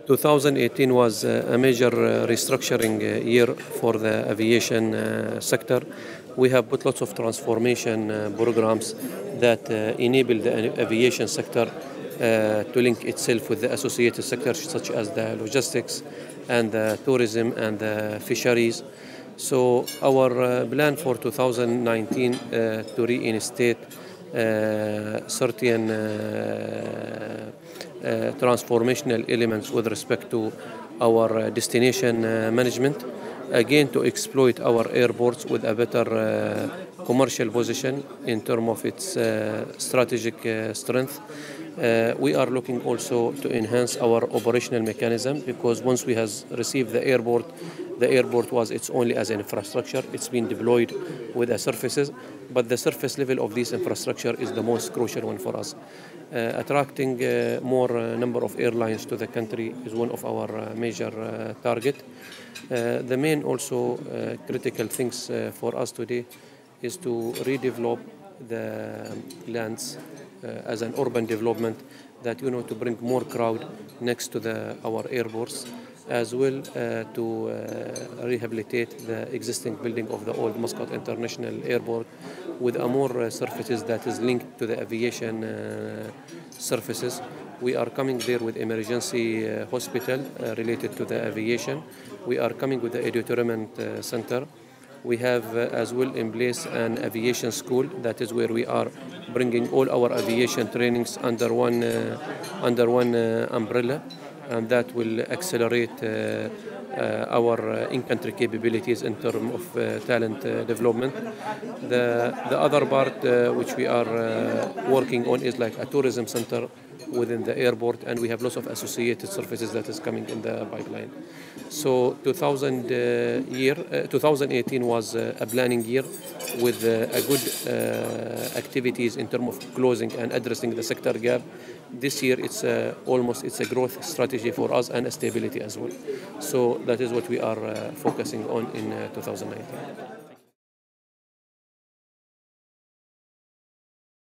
2018 was a major restructuring year for the aviation sector. We have put lots of transformation programs that enable the aviation sector to link itself with the associated sectors such as the logistics and the tourism and the fisheries. So our plan for 2019 to reinstate certain transformational elements with respect to our destination management, again to exploit our airports with a better commercial position in terms of its strategic strength. We are looking also to enhance our operational mechanism, because once we have received the airport was its only as an infrastructure. It's been deployed with the surfaces, but the surface level of this infrastructure is the most crucial one for us. Attracting more number of airlines to the country is one of our major target. The main also critical things for us today is to redevelop the lands as an urban development, that to bring more crowd next to our airports, as well to rehabilitate the existing building of the old Muscat International Airport with a more surfaces that is linked to the aviation surfaces. We are coming there with emergency hospital related to the aviation. We are coming with the edutainment center. We have as well in place an aviation school. That is where we are bringing all our aviation trainings under one umbrella, and that will accelerate our in-country capabilities in terms of talent development. The other part which we are working on is like a tourism center within the airport, and we have lots of associated services that is coming in the pipeline. So 2018 was a planning year with a good activities in terms of closing and addressing the sector gap. This year it's a growth strategy for us and a stability as well. So that is what we are focusing on in 2019.